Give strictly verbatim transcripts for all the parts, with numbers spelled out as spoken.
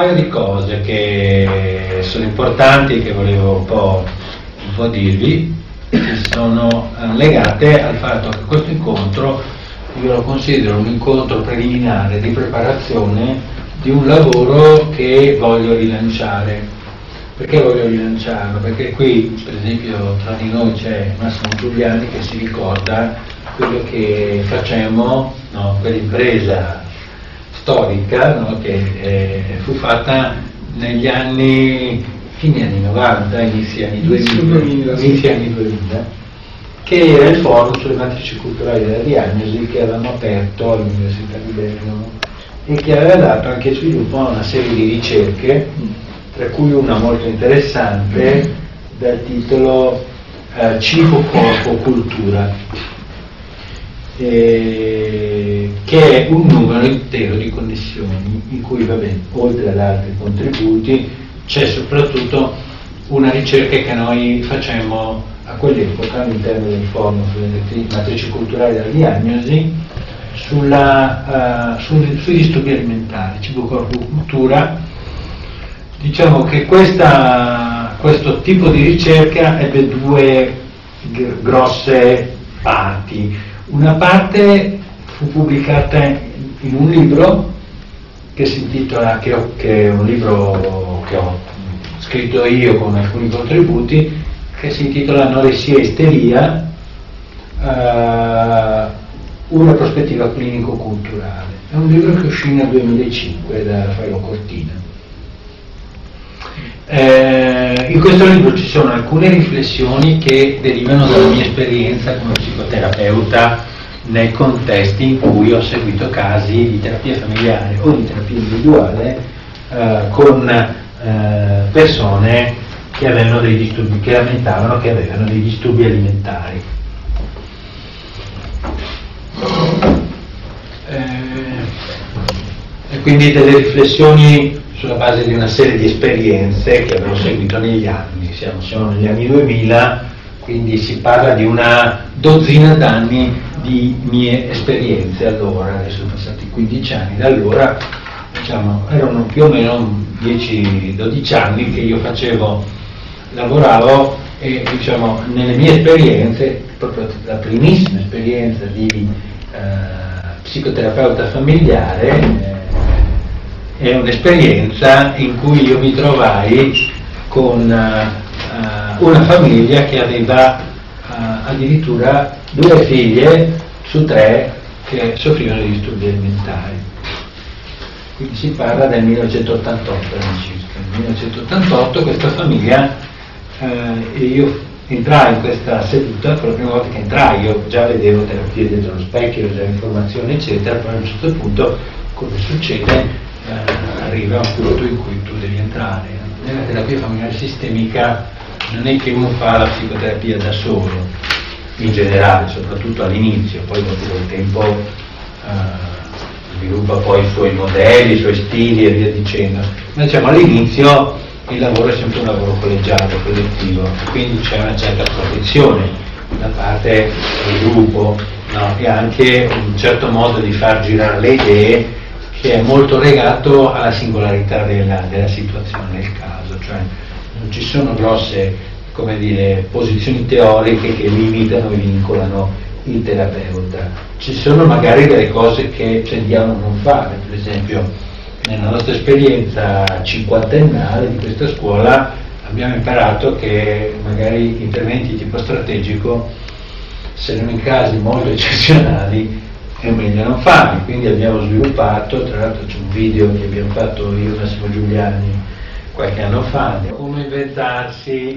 paio di cose che sono importanti, che volevo un po', un po' dirvi, che sono legate al fatto che questo incontro io lo considero un incontro preliminare di preparazione di un lavoro che voglio rilanciare. Perché voglio rilanciarlo? Perché qui, per esempio, tra di noi c'è Massimo Giuliani che si ricorda quello che facemmo, no, quell'impresa storica, no, che eh, fu fatta negli anni, fine anni novanta, inizi anni duemila, inizi anni duemila, che era il forum sulle matrici culturali della diagnosi che avevamo aperto all'Università di Bergamo e che aveva dato anche sviluppo a una serie di ricerche, tra cui una molto interessante dal titolo eh, Cibo, Corpo, Cultura, eh, che è un numero intero di connessioni in cui, vabbè, oltre ad altri contributi, c'è soprattutto una ricerca che noi facemmo a quell'epoca all'interno del forum sulle matrici culturali della diagnosi sulla, uh, sui, sui disturbi alimentari, cibo, corpo, cultura. Diciamo che questa, questo tipo di ricerca ebbe due g- grosse parti. Una parte fu pubblicata in un libro che si intitola, che, ho, che è un libro che ho scritto io con alcuni contributi, che si intitola Anoressia e isteria, uh, una prospettiva clinico-culturale. È un libro che uscì nel duemilacinque da Raffaello Cortina. Eh, in questo libro ci sono alcune riflessioni che derivano dalla mia esperienza come psicoterapeuta nei contesti in cui ho seguito casi di terapia familiare o di terapia individuale eh, con eh, persone che avevano dei disturbi, che lamentavano che avevano dei disturbi alimentari. Eh, e quindi delle riflessioni sulla base di una serie di esperienze che avevo seguito negli anni, siamo, siamo negli anni duemila, quindi si parla di una dozzina d'anni di mie esperienze allora, adesso sono passati quindici anni da allora, diciamo, erano più o meno dieci dodici anni che io facevo, lavoravo e diciamo nelle mie esperienze, proprio la primissima esperienza di eh, psicoterapeuta familiare, eh, è un'esperienza in cui io mi trovai con uh, una famiglia che aveva uh, addirittura due figlie su tre che soffrivano di disturbi alimentari. Quindi si parla del millenovecentottantotto all'incirca. Nel millenovecentottantotto questa famiglia, uh, io entrai in questa seduta, per la prima volta che entrai io già vedevo terapie dietro lo specchio, già informazioni eccetera, poi a un certo punto, come succede, Eh, arriva un punto in cui tu devi entrare. Nella terapia familiare sistemica non è che uno fa la psicoterapia da solo, in generale, soprattutto all'inizio, poi dopo il tempo eh, sviluppa poi i suoi modelli, i suoi stili e via dicendo. Ma diciamo all'inizio il lavoro è sempre un lavoro collegiale, collettivo, quindi c'è una certa protezione da parte del gruppo, no? E anche un certo modo di far girare le idee che è molto legato alla singolarità della, della situazione del caso, cioè non ci sono grosse, come dire, posizioni teoriche che limitano e vincolano il terapeuta. Ci sono magari delle cose che tendiamo a non fare, per esempio nella nostra esperienza cinquantennale di questa scuola abbiamo imparato che magari interventi tipo strategico, se non in casi molto eccezionali, è meglio non farli, quindi abbiamo sviluppato, tra l'altro c'è un video che abbiamo fatto io e Massimo Giuliani qualche anno fa, come inventarsi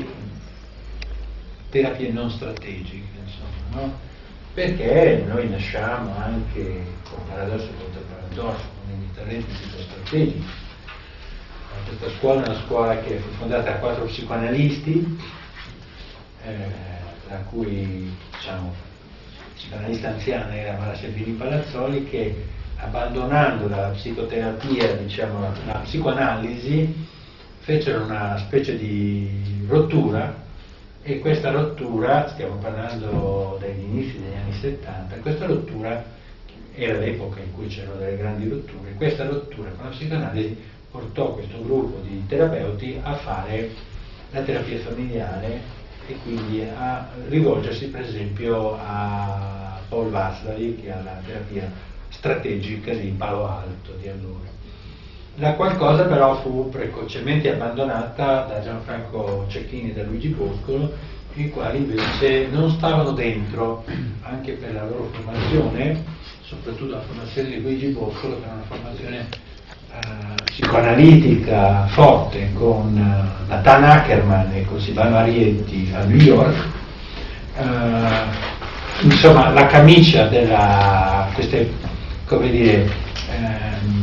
terapie non strategiche, insomma, no? Perché noi nasciamo anche con paradosso contro paradosso, con gli interventi psicostrategici. Questa scuola è una scuola che fu fondata da quattro psicoanalisti, eh, tra cui diciamo psicoanalista anziana era Mara Selvini Palazzoli, che abbandonando la psicoterapia, diciamo la, la psicoanalisi, fecero una specie di rottura, e questa rottura, stiamo parlando degli inizi degli anni settanta, questa rottura era l'epoca in cui c'erano delle grandi rotture, questa rottura con la psicoanalisi portò questo gruppo di terapeuti a fare la terapia familiare e quindi a rivolgersi per esempio a Paul Watzlawick e alla terapia strategica di Palo Alto di allora. La qualcosa però fu precocemente abbandonata da Gianfranco Cecchini e da Luigi Boscolo, i quali invece non stavano dentro, anche per la loro formazione, soprattutto la formazione di Luigi Boscolo, che era una formazione eh, psicoanalitica forte, con eh, Nathan Ackerman e con Silvano Arietti a New York. Eh, insomma, la camicia della queste, come dire, ehm,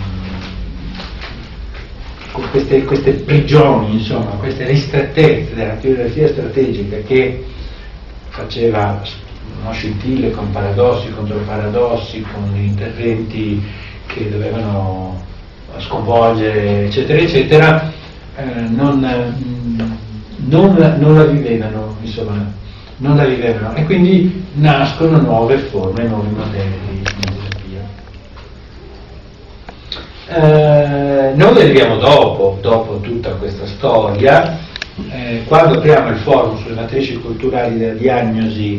Queste, queste prigioni, insomma, queste ristrettezze della filosofia strategica che faceva uno scintille con paradossi contro paradossi, con interventi che dovevano sconvolgere, eccetera, eccetera, eh, non, non, non la vivevano, insomma, non la vivevano, e quindi nascono nuove forme, nuovi modelli di terapia. Eh, noi arriviamo dopo, dopo tutta questa storia, eh, quando apriamo il forum sulle matrici culturali della diagnosi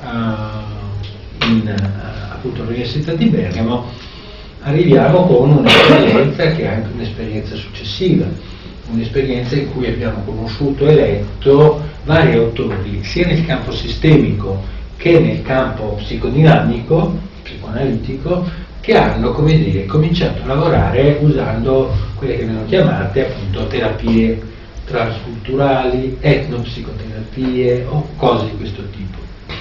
eh, in, appunto, all'Università di Bergamo, arriviamo con un'esperienza che è anche un'esperienza successiva, un'esperienza in cui abbiamo conosciuto e letto vari autori, sia nel campo sistemico che nel campo psicodinamico, psicoanalitico, che hanno, come dire, cominciato a lavorare usando quelle che vengono chiamate appunto terapie transculturali, etnopsicoterapie o cose di questo tipo.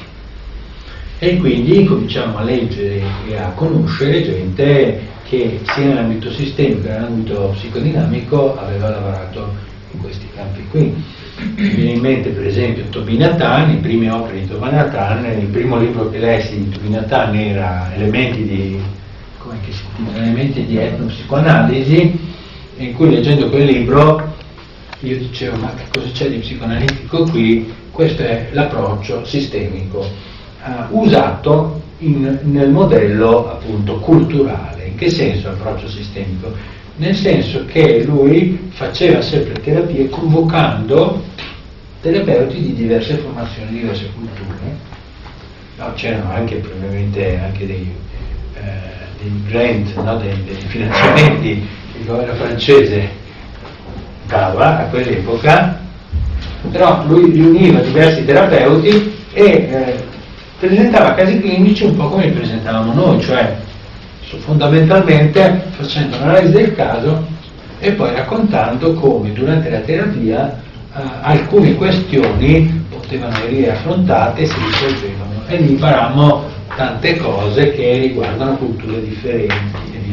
E quindi cominciamo a leggere e a conoscere gente che sia nell'ambito sistemico che nell'ambito psicodinamico aveva lavorato in questi campi qui. Mi viene in mente per esempio Toby Nathan, le prime opere di Toby Nathan. Il primo libro che lessi di Toby Nathan era Elementi di come che si chiama? Elementi di etnopsicoanalisi, in cui leggendo quel libro io dicevo: ma che cosa c'è di psicoanalitico qui? Questo è l'approccio sistemico uh, usato in, nel modello appunto culturale. In che senso l'approccio sistemico? Nel senso che lui faceva sempre terapie convocando terapeuti di diverse formazioni, di diverse culture. No, c'erano anche probabilmente anche dei eh, dei grant, no, dei, dei finanziamenti che il governo francese dava a quell'epoca, però lui riuniva diversi terapeuti e eh, presentava casi clinici un po' come li presentavamo noi, cioè fondamentalmente facendo un'analisi del caso e poi raccontando come durante la terapia eh, alcune questioni potevano venire affrontate e si risolvevano, e lì imparammo tante cose che riguardano culture differenti e via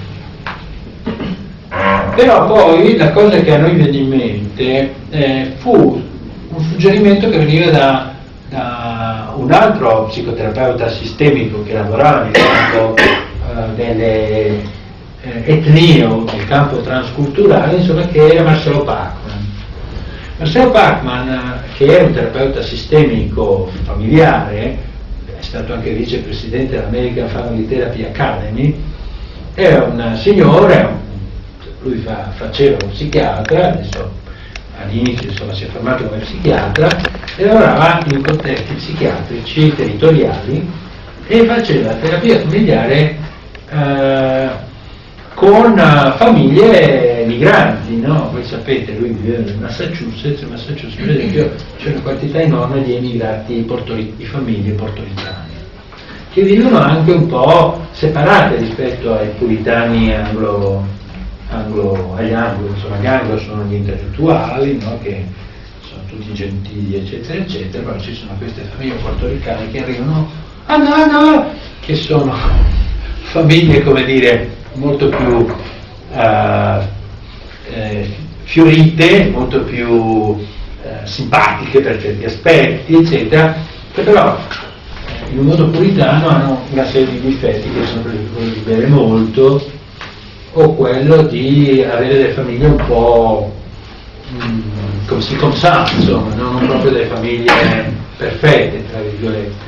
dicendo. Però poi la cosa che a noi viene in mente eh, fu un suggerimento che veniva da, da un altro psicoterapeuta sistemico che lavorava nel campo eh, delle eh, etnie o nel campo transculturale, insomma, che era Marcelo Pachman. Marcelo Pachman, che era un terapeuta sistemico familiare, è stato anche vicepresidente dell'American Family Therapy Academy, era un signore, lui fa, faceva un psichiatra, adesso all'inizio insomma si è formato come psichiatra e lavorava in contesti psichiatrici territoriali e faceva terapia familiare eh, con famiglie migranti, no? Voi sapete, lui viveva nel Massachusetts, in Massachusetts per esempio c'è una quantità enorme di emigrati portori- di famiglie portoricane, che vivono anche un po' separate rispetto ai puritani anglo, anglo agli anglo, insomma gli anglo sono gli intellettuali, no? Che sono tutti gentili, eccetera, eccetera, però ci sono queste famiglie portoricane che arrivano, ah no, no, che sono famiglie, come dire, molto più uh, eh, fiorite, molto più eh, simpatiche per certi aspetti, eccetera, che però eh, in un modo puritano hanno una serie di difetti che sono quello di bere molto o quello di avere delle famiglie un po' mh, come si consama, insomma, non proprio delle famiglie perfette, tra virgolette.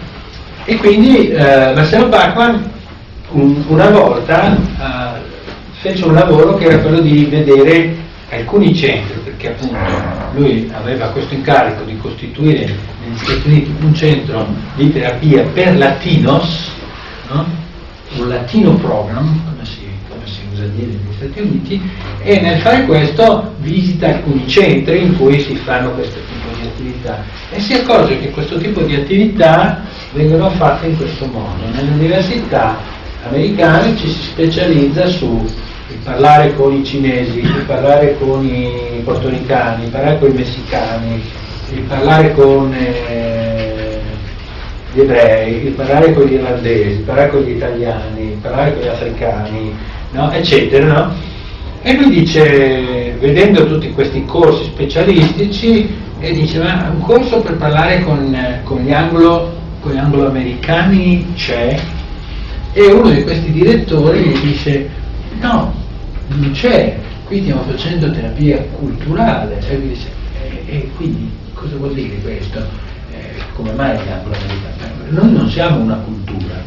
E quindi eh, Marcelo Pachman un, una volta eh, fece un lavoro che era quello di vedere alcuni centri, perché appunto lui aveva questo incarico di costituire negli Stati Uniti un centro di terapia per latinos, no? Un latino program, come si, come si usa dire negli Stati Uniti, e nel fare questo visita alcuni centri in cui si fanno questo tipo di attività e si accorge che questo tipo di attività vengono fatte in questo modo. Nelle università americane ci si specializza su parlare con i cinesi, di parlare con i portoricani, di parlare con i messicani, di parlare con eh, gli ebrei, di parlare con gli irlandesi, di parlare con gli italiani, di parlare con gli africani, no? Eccetera, no? E lui dice, vedendo tutti questi corsi specialistici, e dice, ma un corso per parlare con, con gli anglo, con gli anglo-americani c'è? E uno di questi direttori gli dice, no, non c'è, qui stiamo facendo terapia culturale. E lui dice, e, e quindi cosa vuol dire questo? Eh, come mai gli anglo-americani? Noi non siamo una cultura.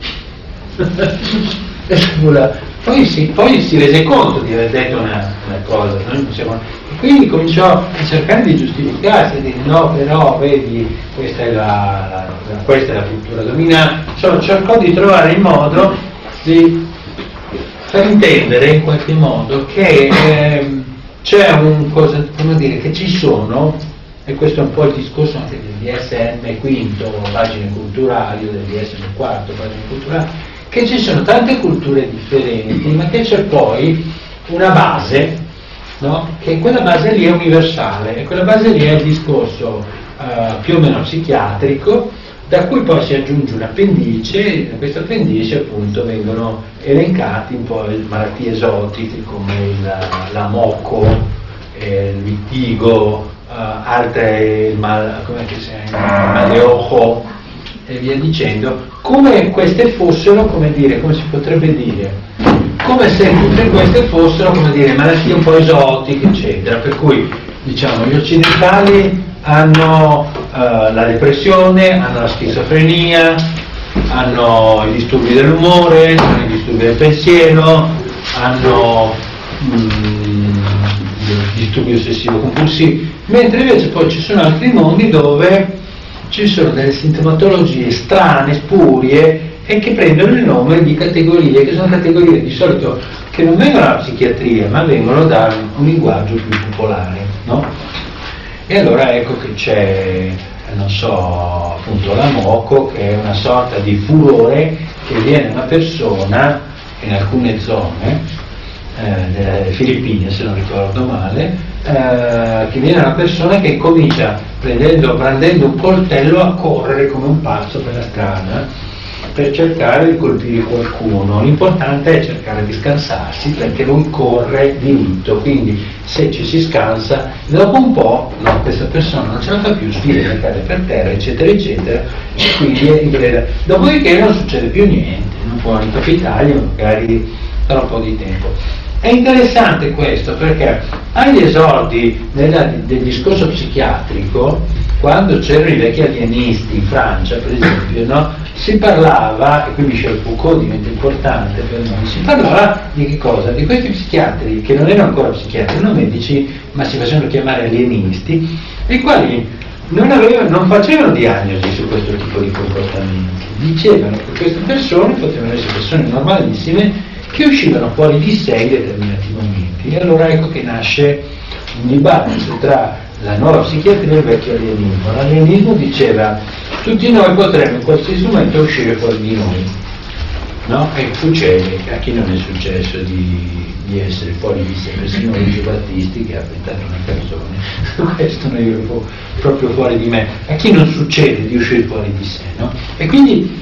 poi, si, poi si rese conto di aver detto una, una cosa, noi non siamo... E quindi cominciò a cercare di giustificarsi, di dire no, però vedi, questa è la, la, questa è la cultura dominante. Insomma, cercò di trovare il modo di per intendere in qualche modo che eh, c'è un cosa, come dire, che ci sono, e questo è un po' il discorso anche del D S M quinto, pagine culturali, o del D S M quarto, pagine culturali, che ci sono tante culture differenti, ma che c'è poi una base, no? Che quella base lì è universale, e quella base lì è il discorso eh, più o meno psichiatrico, da cui poi si aggiunge un appendice, e da questo appendice appunto vengono elencati un po' le malattie esotiche come il, la moco, eh, il vittigo, eh, altre, il mal, come che si chiama, il maleojo e via dicendo, come queste fossero, come dire, come si potrebbe dire, come se tutte queste fossero, come dire, malattie un po' esotiche, eccetera, per cui diciamo gli occidentali hanno uh, la depressione, hanno la schizofrenia, hanno i disturbi dell'umore, hanno i disturbi del pensiero, hanno mm, disturbi ossessivo compulsivi, mentre invece poi ci sono altri mondi dove ci sono delle sintomatologie strane, spurie, e che prendono il nome di categorie, che sono categorie di solito che non vengono dalla psichiatria, ma vengono da un linguaggio più popolare, no? E allora ecco che c'è, non so, appunto la moco, che è una sorta di furore che viene a una persona in alcune zone, eh, delle Filippine se non ricordo male, eh, che viene a una persona che comincia prendendo, prendendo un coltello a correre come un pazzo per la strada per cercare di colpire qualcuno. L'importante è cercare di scansarsi, perché lui corre diritto, quindi se ci si scansa, dopo un po' no, questa persona non ce la fa più, sfida, cade per terra, eccetera, eccetera, e quindi è, dopodiché non succede più niente, non può ricapitare, magari tra un po' di tempo. È interessante questo perché agli esordi della, del discorso psichiatrico, quando c'erano i vecchi alienisti in Francia, per esempio, no? Si parlava, e qui Michel Foucault diventa importante per noi, si parlava di che cosa? Di questi psichiatri, che non erano ancora psichiatri, erano medici, ma si facevano chiamare alienisti, i quali non, avevano, non facevano diagnosi su questo tipo di comportamenti. Dicevano che queste persone potevano essere persone normalissime, che uscivano fuori di sé in determinati momenti. E allora ecco che nasce un dibattito tra la nuova psichiatria e il vecchio alienismo. L'alienismo diceva tutti noi potremmo in qualsiasi momento uscire fuori di noi, no? E succede, a chi non è successo di, di essere fuori di sé, persino Luigi Battisti che ha inventato una canzone, questo non ero proprio fuori di me, a chi non succede di uscire fuori di sé, no? E quindi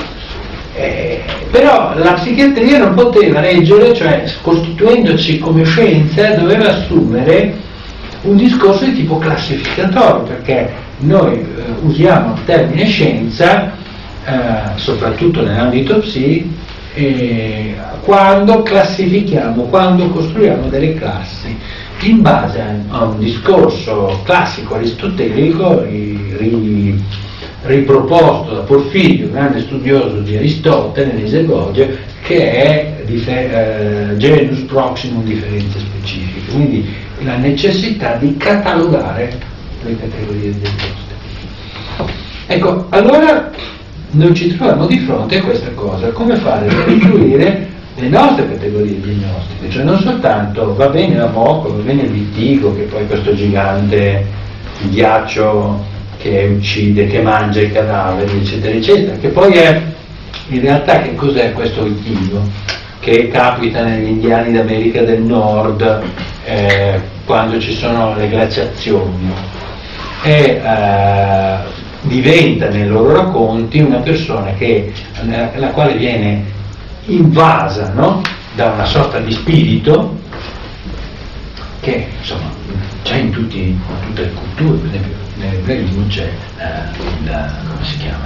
Eh, però la psichiatria non poteva reggere, cioè costituendoci come scienza doveva assumere un discorso di tipo classificatorio, perché noi eh, usiamo il termine scienza eh, soprattutto nell'ambito psi eh, quando classifichiamo, quando costruiamo delle classi in base a un discorso classico aristotelico ri, ri, riproposto da Porfirio, grande studioso di Aristotele, nell'Esegogia, che è eh, genus proximum differenze specifiche, quindi la necessità di catalogare le categorie degli gnostici. Ecco, allora noi ci troviamo di fronte a questa cosa, come fare per incluire le nostre categorie gnostiche, cioè non soltanto va bene la Moco, va bene il Vitigo, che poi è questo gigante di ghiaccio che uccide, che mangia i cadaveri, eccetera, eccetera, che poi è, in realtà che cos'è questo Vitigo? Che capita negli indiani d'America del Nord eh, quando ci sono le glaciazioni e eh, diventa nei loro racconti una persona che, la, la quale viene invasa, no? Da una sorta di spirito che insomma c'è in, tutti, in tutte le culture, per esempio nell'ebraismo c'è uh, il, come si chiama?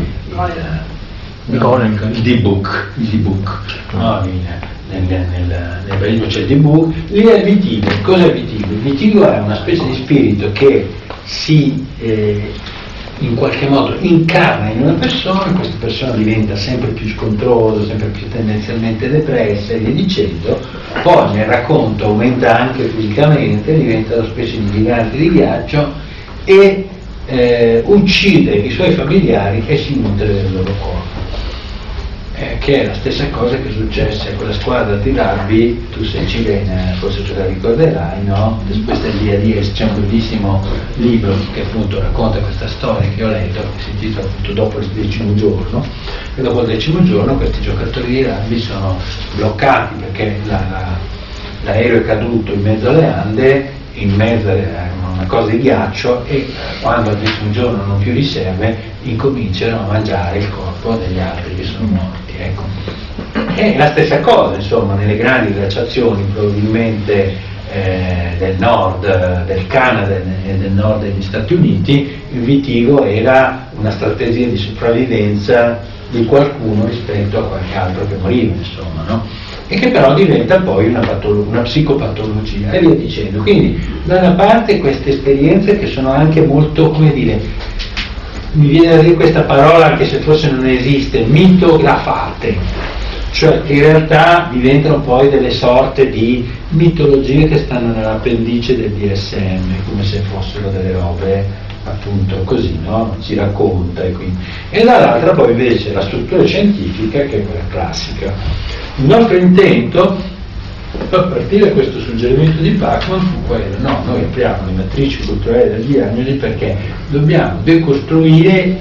Il, il, no, il Dibuk, il Dibuk, no? Nel, nel, nel, nell'ebraismo c'è il Dibuk, lì è il Vitigo. Cos'è il Vitigo? Il Vitigo è una specie di spirito che si eh, in qualche modo incarna in una persona, questa persona diventa sempre più scontrosa, sempre più tendenzialmente depressa e via dicendo, poi nel racconto aumenta anche fisicamente, diventa una specie di gigante di ghiaccio e eh, uccide i suoi familiari e si nutre del loro corpo. Eh, che è la stessa cosa che successe a quella squadra di rugby, tu sei cilena, forse ce la ricorderai, no? Questa via di c'è un bellissimo libro che appunto racconta questa storia che ho letto, che si intitola appunto Dopo il decimo giorno, e dopo il decimo giorno questi giocatori di rugby sono bloccati perché la, la, l'aereo è caduto in mezzo alle Ande, in mezzo a una cosa di ghiaccio, e quando al decimo giorno non più riserve incominciano a mangiare il corpo degli altri che sono morti. Ecco. È la stessa cosa, insomma, nelle grandi glaciazioni probabilmente eh, del nord del Canada e del nord degli Stati Uniti, il Vitigo era una strategia di sopravvivenza di qualcuno rispetto a qualche altro che moriva, insomma, no? E che però diventa poi una, patolo- una psicopatologia e via dicendo. Quindi da una parte queste esperienze che sono anche molto, come dire, mi viene da dire questa parola anche se forse non esiste, mitografate, cioè che in realtà diventano poi delle sorte di mitologie che stanno nell'appendice del D S M, come se fossero delle robe appunto così, no? Ci racconta e quindi. E dall'altra poi invece la struttura scientifica, che è quella classica. Il nostro intento, a partire da questo suggerimento di Bachmann, fu quello: no, noi apriamo le matrici culturali della diagnosi perché dobbiamo decostruire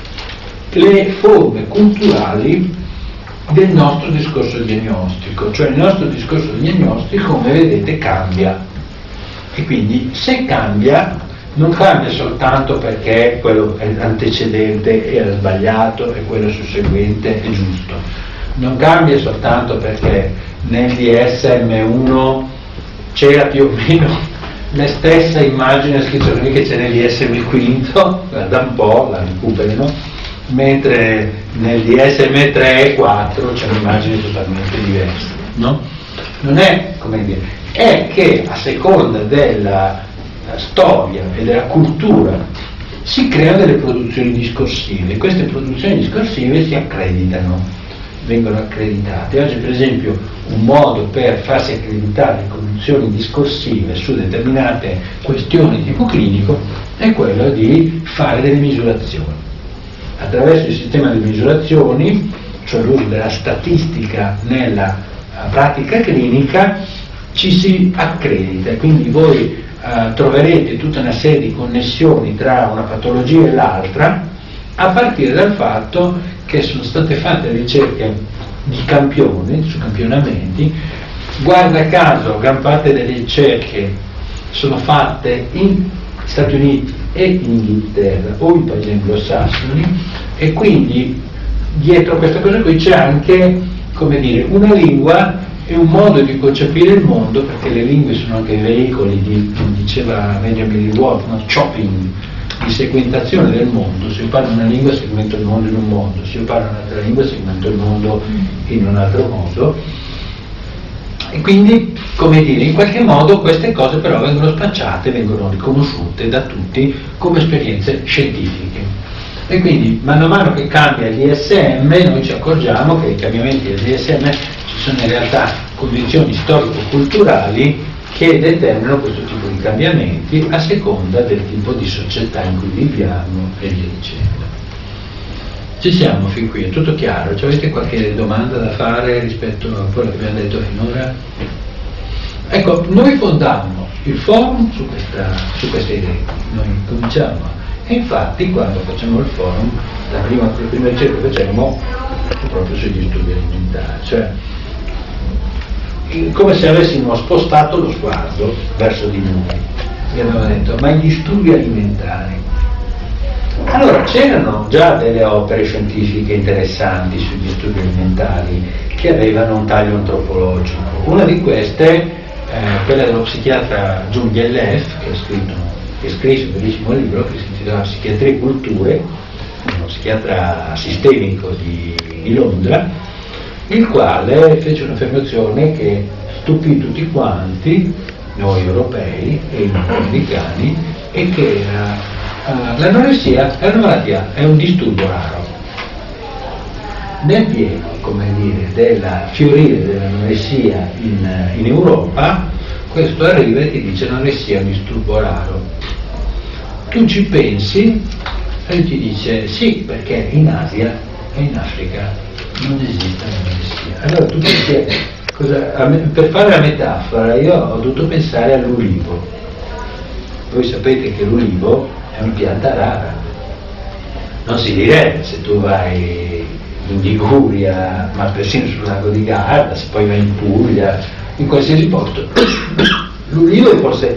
le forme culturali del nostro discorso diagnostico, cioè il nostro discorso diagnostico, come vedete, cambia, e quindi se cambia non cambia soltanto perché quello antecedente era sbagliato e quello susseguente è giusto, non cambia soltanto perché nel D S M uno c'era più o meno la stessa immagine schizofrenica che c'è nel D S M quinto, da un po' la recuperano, mentre nel D S M tre e quattro c'è un'immagine totalmente diversa, no? Non è, come dire, è che a seconda della storia e della cultura si creano delle produzioni discorsive, queste produzioni discorsive si accreditano, vengono accreditate. Oggi per esempio un modo per farsi accreditare produzioni discorsive su determinate questioni di tipo clinico è quello di fare delle misurazioni. Attraverso il sistema di misurazioni, cioè l'uso della statistica nella pratica clinica, ci si accredita, quindi voi Uh, troverete tutta una serie di connessioni tra una patologia e l'altra a partire dal fatto che sono state fatte ricerche di campioni, su campionamenti. Guarda caso, gran parte delle ricerche sono fatte in Stati Uniti e in Inghilterra o in paesi anglosassoni, e quindi dietro questa cosa qui c'è anche, come dire, una lingua e un modo di concepire il mondo, perché le lingue sono anche veicoli di, come diceva Benjamin Wolf, no? Chopping, di segmentazione del mondo. Se io parlo una lingua segmento il mondo in un modo, se io parlo un'altra lingua segmento il mondo in un altro modo, e quindi, come dire, in qualche modo queste cose però vengono spacciate, vengono riconosciute da tutti come esperienze scientifiche. E quindi mano a mano che cambia il D S M noi ci accorgiamo che i cambiamenti del D S M ci sono in realtà condizioni storico-culturali che determinano questo tipo di cambiamenti a seconda del tipo di società in cui viviamo e via dicendo. Ci siamo fin qui, è tutto chiaro? Ci avete qualche domanda da fare rispetto a quello che abbiamo detto finora? Ecco, noi fondammo il forum su questa, su questa idea, noi cominciamo e infatti quando facciamo il forum la prima, la prima ricerca che facciamo è proprio sugli studi alimentari, cioè come se avessimo spostato lo sguardo verso di noi e abbiamo detto ma gli studi alimentari, allora c'erano già delle opere scientifiche interessanti sugli studi alimentari che avevano un taglio antropologico, una di queste eh, quella dello psichiatra Jungielef che ha scritto che scrisse un bellissimo libro che si intitola Psichiatria e Culture, uno psichiatra sistemico di, di Londra, il quale fece un'affermazione che stupì tutti quanti, noi europei e i americani, e che era uh, l'anoressia è una malattia, è un disturbo raro. Nel pieno, come dire, del fiorire dell'anoressia in, in Europa, questo arriva e ti dice l'anoressia è un disturbo raro. Tu ci pensi e ti dice sì, perché in Asia e in Africa non esiste l'anoressia. Allora tu pensi, cosa, per fare la metafora io ho dovuto pensare all'ulivo. Voi sapete che l'ulivo è una pianta rara. Non si direbbe se tu vai in Liguria, ma persino sul lago di Garda, se poi vai in Puglia, in qualsiasi posto. L'ulivo è forse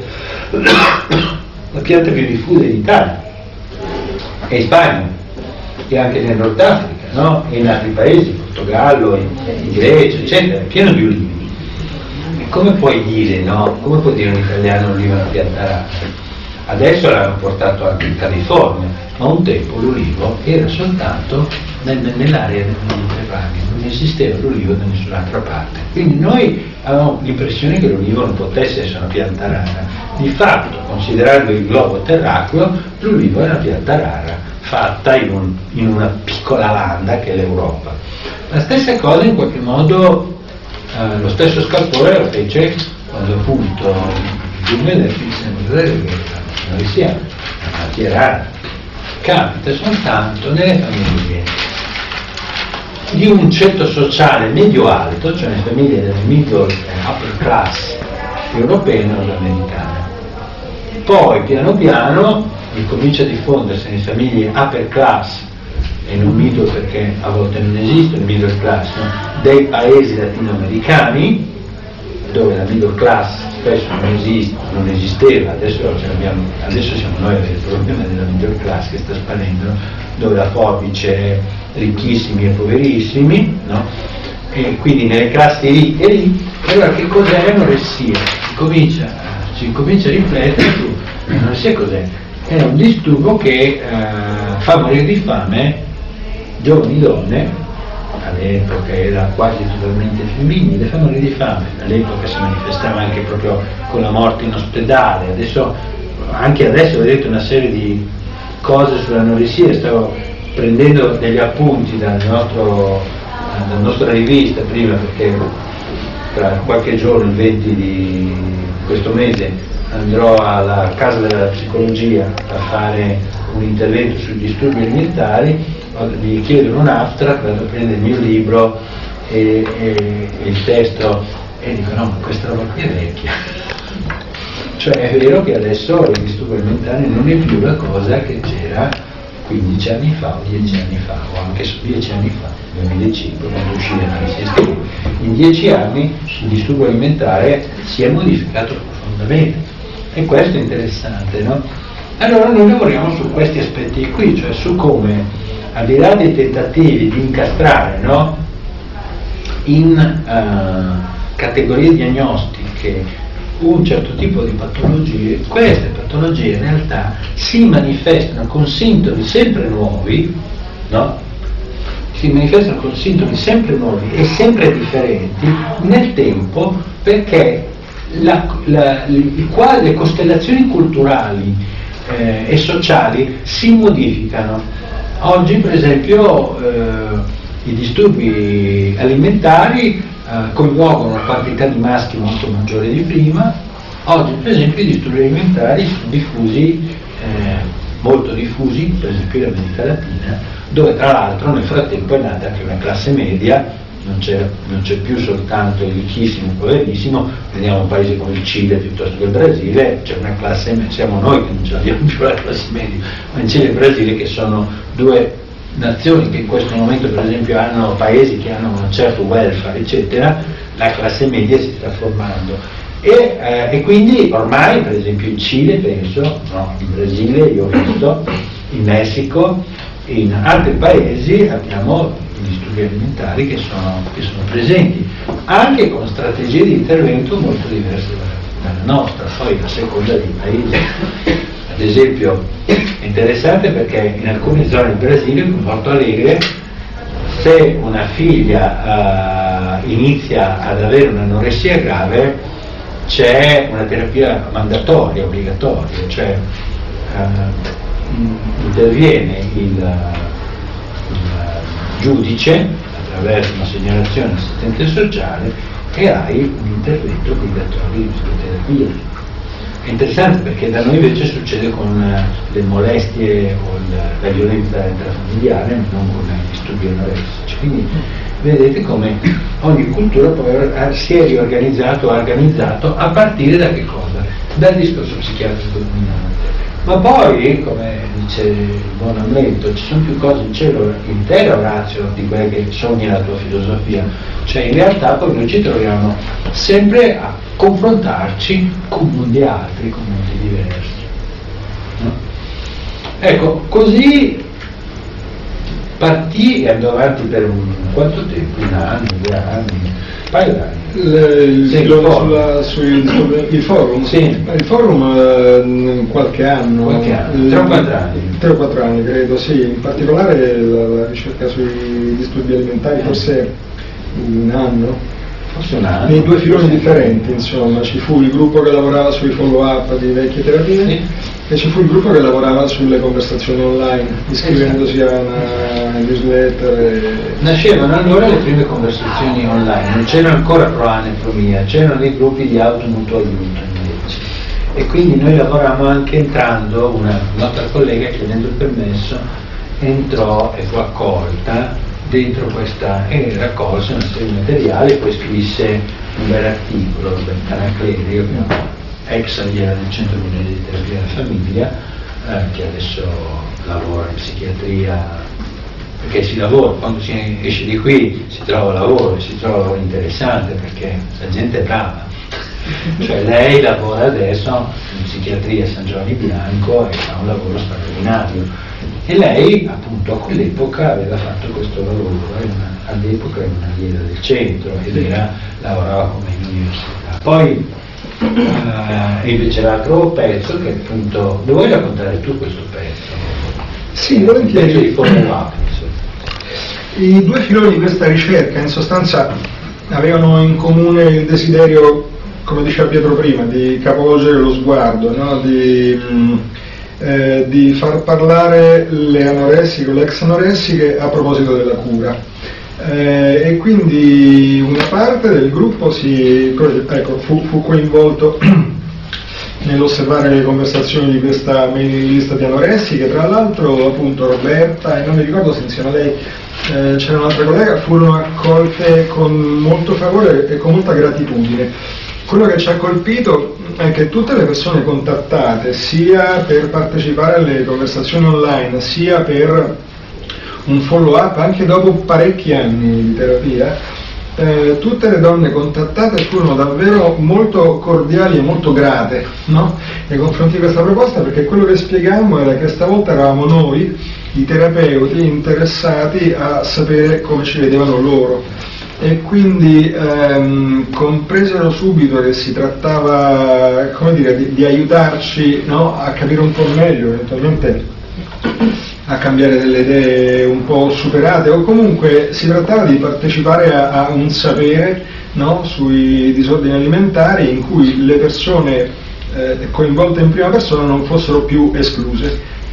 la pianta più diffusa in Italia, e in Spagna, e anche nel Nord Africa, no? E in altri paesi, in Portogallo, in, in Grecia, eccetera, è pieno di ulivi. E come puoi dire, no? Come puoi dire un italiano l'ulivo è una pianta rara? Adesso l'hanno portato anche in California, ma un tempo l'ulivo era soltanto nel, nell'area del Mediterraneo, non esisteva l'ulivo da nessun'altra parte. Quindi noi avevamo l'impressione che l'ulivo non potesse essere una pianta rara. Di fatto, considerando il globo terracqueo, l'ulivo è una pianta rara, fatta in, un, in una piccola landa che è l'Europa. La stessa cosa in qualche modo, eh, lo stesso Scarpone lo fece quando appunto il giugno del film noi siamo, una malattia rara, capita soltanto nelle famiglie di un ceto sociale medio-alto, cioè nelle famiglie delle middle e upper class europee e nordamericane. Poi piano piano incomincia a diffondersi nelle famiglie upper class e non middle perché a volte non esistono middle class, no? Dei paesi latinoamericani dove la middle class spesso non esiste, non esisteva, adesso, ce l'abbiamo, adesso siamo noi a avere il problema della middle class che sta sparendo, dove la forbice è ricchissimi e poverissimi, no? E quindi nelle classi ricche lì, allora che cos'è l'anoressia? Si comincia, si comincia a riflettere su l'anoressia cos'è? È un disturbo che eh, fa morire di fame giovani donne. All'epoca era quasi totalmente femminile, fa morire di fame, all'epoca si manifestava anche proprio con la morte in ospedale, adesso, anche adesso vedete una serie di cose sull'anoressia, stavo prendendo degli appunti dal nostro, dalla nostra rivista prima, perché tra qualche giorno, il venti di questo mese, andrò alla Casa della Psicologia a fare un intervento sui disturbi alimentari. Mi chiedono un abstract, vado a prendere il mio libro e, e, e il testo e dico no, ma questa roba qui è vecchia. Cioè è vero che adesso il disturbo alimentare non è più la cosa che c'era quindici anni fa o dieci anni fa o anche su dieci anni fa, nel duemilacinque, quando uscì l'analisi estrema. In dieci anni il disturbo alimentare si è modificato profondamente e questo è interessante, no? Allora noi lavoriamo su questi aspetti qui, cioè su come al di là dei tentativi di incastrare, no, in uh, categorie diagnostiche un certo tipo di patologie, queste patologie in realtà si manifestano con sintomi sempre nuovi, no? Si manifestano con sintomi sempre nuovi e sempre differenti nel tempo, perché la, la, il, le costellazioni culturali eh, e sociali si modificano. Oggi per esempio eh, i disturbi alimentari eh, coinvolgono una quantità di maschi molto maggiore di prima. Oggi per esempio i disturbi alimentari sono diffusi, eh, molto diffusi, per esempio in America Latina, dove tra l'altro nel frattempo è nata anche una classe media. Non c'è, non c'è più soltanto il ricchissimo e il poverissimo, vediamo un paese come il Cile piuttosto che il Brasile, c'è una classe, siamo noi che non ce l'abbiamo più la classe media, ma in Cile e il Brasile che sono due nazioni che in questo momento per esempio hanno paesi che hanno un certo welfare eccetera, la classe media si sta formando e, eh, e quindi ormai per esempio in Cile penso, no, in Brasile io ho visto, in Messico, in altri paesi abbiamo disturbi alimentari che sono, che sono presenti, anche con strategie di intervento molto diverse dalla nostra, poi a seconda dei paesi. Ad esempio è interessante perché in alcune zone del Brasile, come Porto Alegre, se una figlia uh, inizia ad avere un'anoressia grave c'è una terapia mandatoria, obbligatoria, cioè uh, interviene il giudice attraverso una segnalazione all'assistente sociale e hai un intervento obbligatorio di psicoterapia. È interessante perché da noi invece succede con le molestie o la violenza intrafamiliare, non con i disturbi anoressici. Quindi vedete come ogni cultura poi si è riorganizzato o organizzato a partire da che cosa? Dal discorso psichiatrico dominante. Ma poi, come dice il buon Amleto, ci sono più cose in cielo, intera Orazio di quelle che sogni la tua filosofia, cioè in realtà poi noi ci troviamo sempre a confrontarci con mondi altri, con mondi diversi. No? Ecco, così partì e andò avanti per un quanto tempo? Un anno, due anni, un paio d'anni. Il, sì, il, sulla, sui, il forum? Sì. Il forum eh, qualche anno. Qualche anno, tre o quattro anni. tre o quattro anni credo, sì. In particolare la, la ricerca sui disturbi alimentari, forse un anno. Forse un anno. Nei due filoni differenti, insomma, ci fu il gruppo che lavorava sui follow-up di vecchie terapie, sì, e ci fu il gruppo che lavorava sulle conversazioni online, iscrivendosi a una newsletter. E... Nascevano allora le prime conversazioni online, non c'era ancora Proane e Promia, c'erano dei gruppi di automutuo aiuto invece. E quindi noi lavoravamo anche entrando, una nostra collega chiedendo il permesso, entrò e fu accolta dentro questa e raccolse una serie di materiali e poi scrisse un bel articolo del Tanaclerio, ex allieva del Centro di Terapia della Famiglia, eh, che adesso lavora in psichiatria, perché si lavora, quando si esce di qui si trova lavoro, e si trova lavoro interessante perché la gente è brava. Cioè lei lavora adesso in psichiatria a San Giovanni Bianco e fa un lavoro straordinario. E lei appunto a quell'epoca aveva fatto questo lavoro, una, all'epoca era un'allieva del centro ed era, lavorava come in università. Poi eh, invece l'altro pezzo che appunto, lo vuoi raccontare tu questo pezzo? Sì, volentieri. Di follow-up, I due filoni di questa ricerca in sostanza avevano in comune il desiderio, come diceva Pietro prima, di capovolgere lo sguardo, no? di... Mh, Eh, di far parlare le anoressiche o le ex anoressiche a proposito della cura. Eh, e quindi una parte del gruppo si, ecco, fu, fu coinvolto nell'osservare le conversazioni di questa mailing list di anoressiche, tra l'altro appunto Roberta e non mi ricordo se insieme a lei eh, c'era un'altra collega, furono accolte con molto favore e con molta gratitudine. Quello che ci ha colpito è che tutte le persone contattate, sia per partecipare alle conversazioni online, sia per un follow-up, anche dopo parecchi anni di terapia, eh, tutte le donne contattate furono davvero molto cordiali e molto grate, no? nei confronti di questa proposta, perché quello che spiegammo era che stavolta eravamo noi, i terapeuti, interessati a sapere come ci vedevano loro. E quindi ehm, compresero subito che si trattava, come dire, di, di aiutarci, no? a capire un po' meglio, eventualmente a cambiare delle idee un po' superate, o comunque si trattava di partecipare a, a un sapere, no? sui disordini alimentari in cui le persone eh, coinvolte in prima persona non fossero più escluse.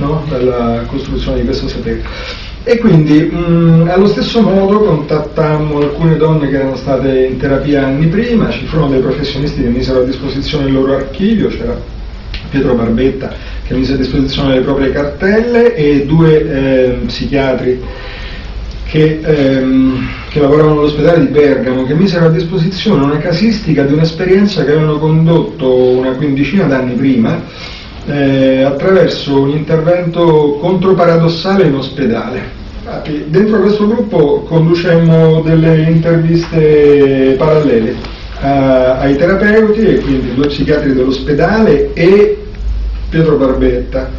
no? Dalla costruzione di questo sapere. E quindi mh, allo stesso modo contattammo alcune donne che erano state in terapia anni prima, ci furono dei professionisti che misero a disposizione il loro archivio, c'era Pietro Barbetta che mise a disposizione le proprie cartelle e due eh, psichiatri che, ehm, che lavoravano all'ospedale di Bergamo, che misero a disposizione una casistica di un'esperienza che avevano condotto una quindicina d'anni prima eh, attraverso un intervento controparadossale in ospedale. Infatti, dentro questo gruppo conducemmo delle interviste parallele a, ai terapeuti, e quindi due psichiatri dell'ospedale e Pietro Barbetta.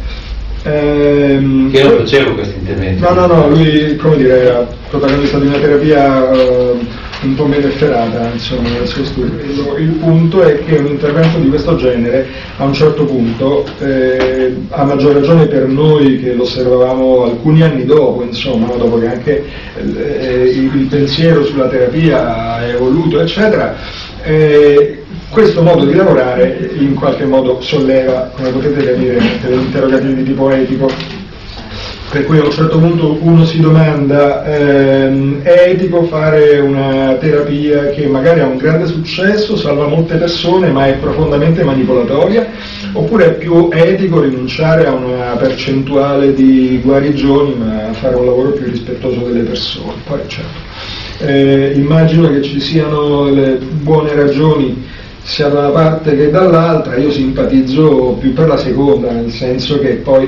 Ehm, che io non facevo questi interventi. No, no, no, lui, come dire, era protagonista di una terapia uh, un po' meno efferata, insomma, nel suo studio. Il punto è che un intervento di questo genere, a un certo punto, eh, a maggior ragione per noi che lo osservavamo alcuni anni dopo, insomma, no, dopo che anche eh, il pensiero sulla terapia ha evoluto, eccetera, eh, questo modo di lavorare in qualche modo solleva, come potete capire, degli interrogativi di tipo etico, per cui a un certo punto uno si domanda, ehm, è etico fare una terapia che magari ha un grande successo, salva molte persone, ma è profondamente manipolatoria, oppure è più etico rinunciare a una percentuale di guarigioni, ma fare un lavoro più rispettoso delle persone? Poi certo, eh, immagino che ci siano le buone ragioni sia da una parte che dall'altra. Io simpatizzo più per la seconda, nel senso che poi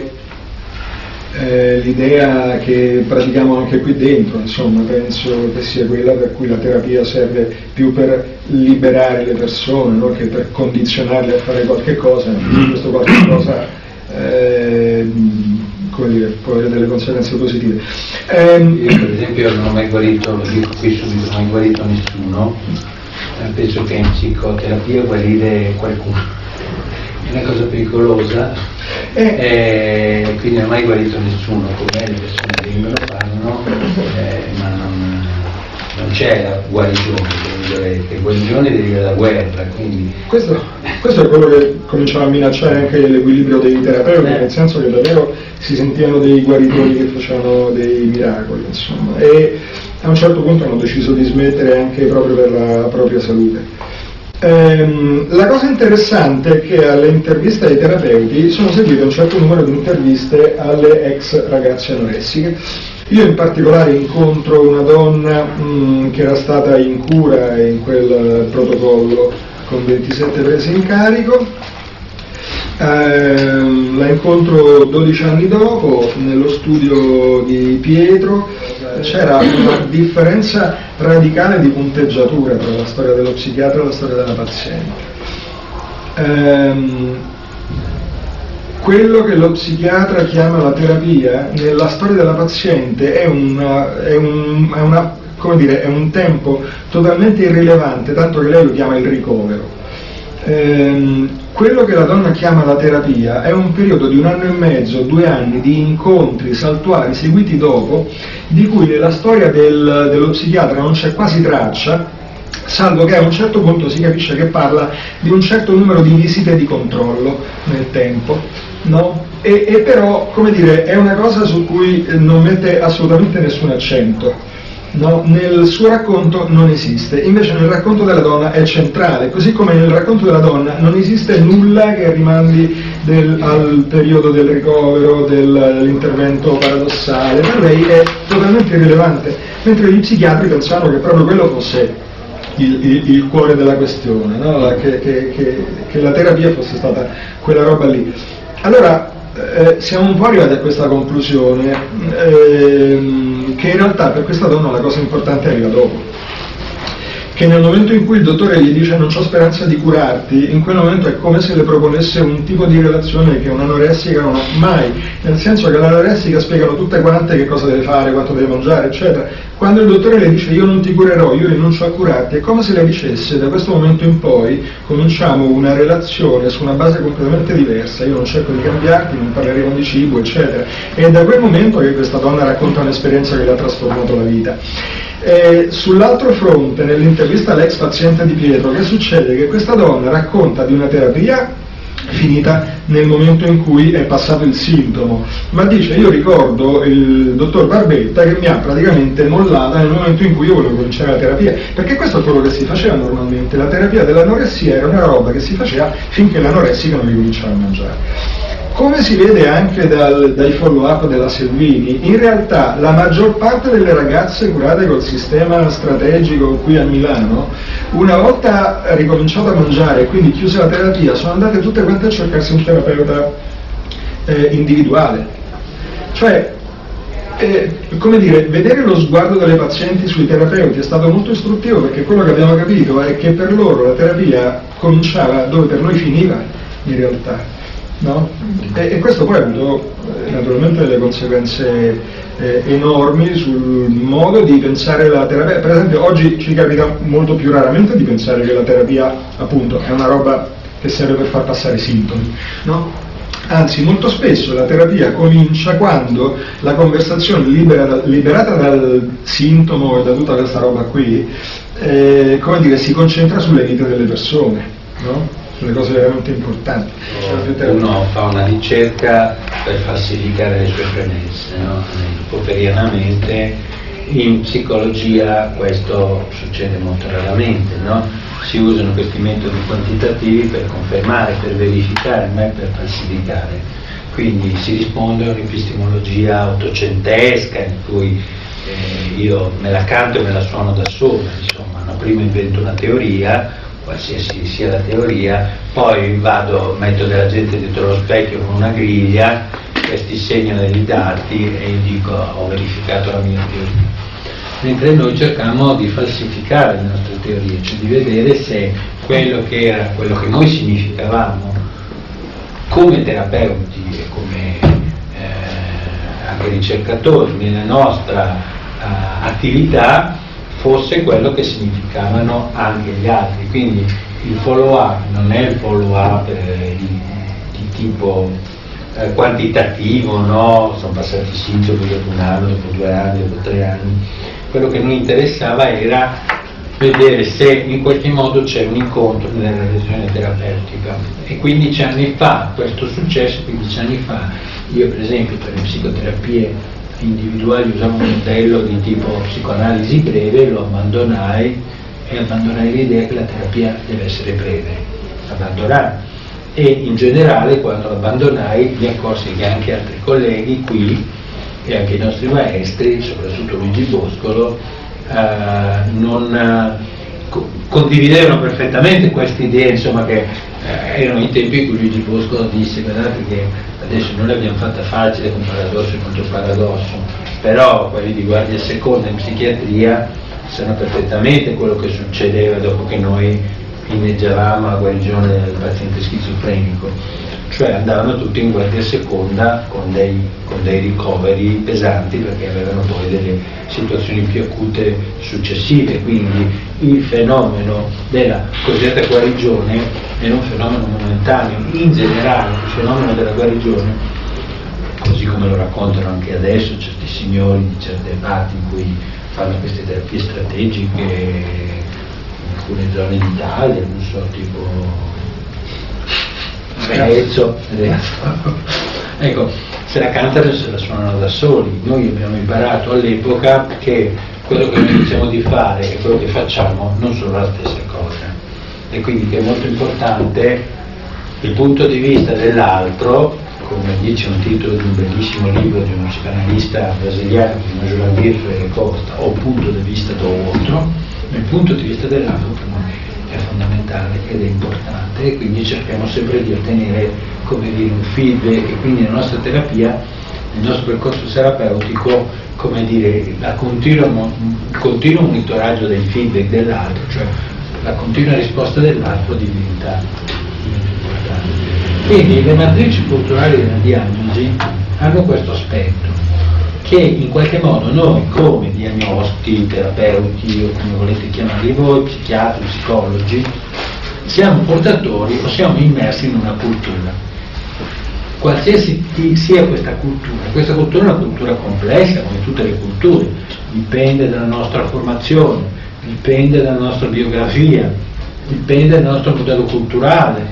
eh, l'idea che pratichiamo anche qui dentro, insomma, penso che sia quella per cui la terapia serve più per liberare le persone, no? Che per condizionarle a fare qualche cosa. Questo qualche cosa eh, come dire, può avere delle conseguenze positive. Ehm, io per esempio non ho mai guarito, lo dico qui subito, non ho mai guarito nessuno. Penso che in psicoterapia guarire qualcuno è una cosa pericolosa, eh. E quindi non ho mai guarito nessuno, come le persone che me lo fanno, eh, ma non, non c'è la guarigione, che guarigione deriva dalla guerra. Quindi questo, questo è quello che cominciava a minacciare anche l'equilibrio dei terapeuti, eh. nel senso che davvero si sentivano dei guaritori che facevano dei miracoli, insomma, e a un certo punto hanno deciso di smettere anche proprio per la propria salute. Ehm, la cosa interessante è che alle interviste ai terapeuti sono seguite un certo numero di interviste alle ex ragazze anoressiche. Io in particolare incontro una donna mh, che era stata in cura in quel protocollo con ventisette prese in carico. Eh, la incontro dodici anni dopo nello studio di Pietro. C'era una differenza radicale di punteggiatura tra la storia dello psichiatra e la storia della paziente. Ehm, quello che lo psichiatra chiama la terapia nella storia della paziente è, una, è, un, è, una, come dire, è un tempo totalmente irrilevante, tanto che lei lo chiama il ricovero. Ehm, quello che la donna chiama la terapia è un periodo di un anno e mezzo, due anni di incontri saltuari seguiti dopo, di cui nella storia del, dello psichiatra non c'è quasi traccia, salvo che a un certo punto si capisce che parla di un certo numero di visite di controllo nel tempo, no? E, e però, come dire, è una cosa su cui non mette assolutamente nessun accento. No, nel suo racconto non esiste, invece nel racconto della donna è centrale, così come nel racconto della donna non esiste nulla che rimandi del, al periodo del ricovero, del, dell'intervento paradossale. Per lei è totalmente irrilevante, mentre gli psichiatri pensavano che proprio quello fosse il, il, il cuore della questione, no? che, che, che, che la terapia fosse stata quella roba lì. Allora eh, siamo un po' arrivati a questa conclusione, ehm, che in realtà per questa donna la cosa importante arriva dopo, che nel momento in cui il dottore gli dice non c'ho speranza di curarti, in quel momento è come se le proponesse un tipo di relazione che un'anoressica non ha mai, nel senso che l'anoressica spiegano tutte quante che cosa deve fare, quanto deve mangiare, eccetera. Quando il dottore le dice io non ti curerò, io rinuncio a curarti, è come se le dicesse da questo momento in poi cominciamo una relazione su una base completamente diversa, io non cerco di cambiarti, non parleremo di cibo, eccetera. E è da quel momento che questa donna racconta un'esperienza che le ha trasformato la vita. E sull'altro fronte, nell'intervista all'ex paziente di Pietro, che succede? Che questa donna racconta di una terapia finita nel momento in cui è passato il sintomo, ma dice: io ricordo il dottor Barbetta che mi ha praticamente mollata nel momento in cui io volevo cominciare la terapia, perché questo è quello che si faceva normalmente. La terapia dell'anoressia era una roba che si faceva finché l'anoressica non ricominciava a mangiare. Come si vede anche dal, dai follow-up della Selvini, in realtà la maggior parte delle ragazze curate col sistema strategico qui a Milano, una volta ricominciato a mangiare e quindi chiusa la terapia, sono andate tutte quante a cercarsi un terapeuta eh, individuale. Cioè, eh, come dire, vedere lo sguardo delle pazienti sui terapeuti è stato molto istruttivo, perché quello che abbiamo capito è che per loro la terapia cominciava dove per noi finiva, in realtà. No? E, e questo poi ha avuto eh, naturalmente delle conseguenze eh, enormi sul modo di pensare la terapia. Per esempio oggi ci capita molto più raramente di pensare che la terapia appunto è una roba che serve per far passare i sintomi, no? Anzi, molto spesso la terapia comincia quando la conversazione libera, liberata dal sintomo e da tutta questa roba qui eh, come dire, si concentra sulle vite delle persone, no? Sono le cose veramente importanti. Uno fa una ricerca per falsificare le sue premesse, no? Popperianamente in psicologia questo succede molto raramente, no? Si usano questi metodi quantitativi per confermare, per verificare, ma per falsificare. Quindi si risponde a un'epistemologia ottocentesca in cui eh, io me la canto e me la suono da sola, insomma, no? Prima invento una teoria, qualsiasi sia la teoria, poi vado, metto della gente dietro lo specchio con una griglia, questi segnano dei dati e io dico ho verificato la mia teoria. Mentre noi cerchiamo di falsificare le nostre teorie, cioè di vedere se quello che era, quello che noi significavamo come terapeuti e come eh, anche ricercatori nella nostra uh, attività fosse quello che significavano anche gli altri. Quindi il follow-up non è il follow-up eh, di, di tipo eh, quantitativo, no? Sono passati sintomi dopo un anno, dopo due anni, dopo tre anni. Quello che mi interessava era vedere se in qualche modo c'è un incontro nella relazione terapeutica. E quindici anni fa, questo successo quindici anni fa, io per esempio per le psicoterapie individuali usavo un modello di tipo psicoanalisi breve, lo abbandonai e abbandonai l'idea che la terapia deve essere breve, abbandonai. E in generale quando abbandonai mi accorsi che anche altri colleghi qui e anche i nostri maestri, soprattutto Luigi Boscolo, eh, non eh, co- condividevano perfettamente queste idee, insomma, che eh, erano i tempi in cui Luigi Boscolo disse: guardate che adesso noi l'abbiamo fatta facile con paradosso e controparadosso, però quelli di guardia seconda in psichiatria sanno perfettamente quello che succedeva dopo che noi inneggiavamo alla guarigione del paziente schizofrenico, cioè andavano tutti in guardia seconda con dei, con dei ricoveri pesanti perché avevano poi delle situazioni più acute successive. Quindi il fenomeno della cosiddetta guarigione era un fenomeno momentaneo. In generale il fenomeno della guarigione, così come lo raccontano anche adesso certi signori di certe parti in cui fanno queste terapie strategiche in alcune zone d'Italia, non so, tipo Arezzo, ecco, se la cantano se la suonano da soli. Noi abbiamo imparato all'epoca che quello che noi iniziamo di fare e quello che facciamo non sono la stessa cosa, e quindi che è molto importante il punto di vista dell'altro, come dice un titolo di un bellissimo libro di uno psicanalista brasiliano, di Jurandir Freire Costa, o punto di vista do outro, il punto di vista dell'altro per noi è fondamentale ed è importante, e quindi cerchiamo sempre di ottenere, come dire, un feedback, e quindi la nostra terapia, il nostro percorso terapeutico, come dire, la continua, il continuo monitoraggio del feedback dell'altro, cioè la continua risposta dell'altro diventa, diventa importante. Quindi le matrici culturali della diagnosi hanno questo aspetto, che in qualche modo noi come diagnosti, terapeuti o come volete chiamarli voi, psichiatri, psicologi, siamo portatori o siamo immersi in una cultura. Qualsiasi sia questa cultura, questa cultura è una cultura complessa come tutte le culture, dipende dalla nostra formazione, dipende dalla nostra biografia, dipende dal nostro modello culturale,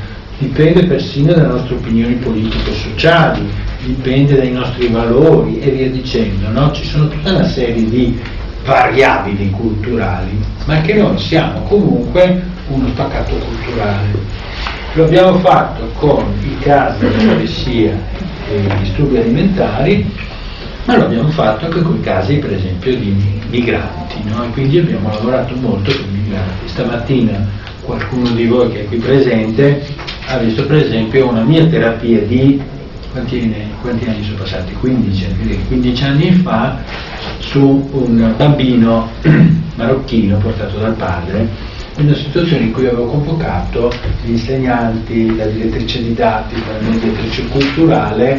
dipende persino dalle nostre opinioni politico-sociali, dipende dai nostri valori e via dicendo, no? Ci sono tutta una serie di variabili culturali, ma che noi siamo comunque uno spaccato culturale. Lo abbiamo fatto con i casi di anoressia e disturbi alimentari, ma lo abbiamo fatto anche con i casi, per esempio, di migranti, no? E quindi abbiamo lavorato molto con i migranti. Stamattina qualcuno di voi che è qui presente ha visto, per esempio, una mia terapia di quanti, quanti anni sono passati? quindici, quindici anni fa, su un bambino marocchino portato dal padre, in una situazione in cui avevo convocato gli insegnanti, la direttrice didattica, la direttrice culturale,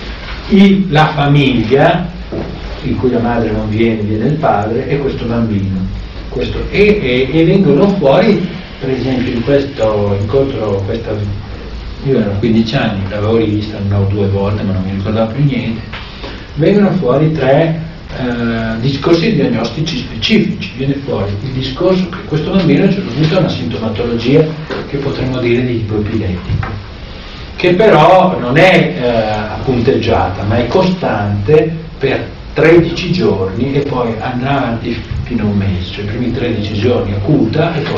il, la famiglia, in cui la madre non viene, viene il padre, e questo bambino. Questo, e, e, e vengono fuori, per esempio, in questo incontro, questa, io ero quindici anni, l'avevo rivista una o due volte, ma non mi ricordavo più niente, vengono fuori tre eh, discorsi diagnostici specifici. Viene fuori il discorso che questo bambino a un certo punto ha una sintomatologia che potremmo dire di tipo epiletico, che però non è eh, punteggiata, ma è costante per tredici giorni e poi andrà avanti fino a un mese, cioè i primi tredici giorni acuta e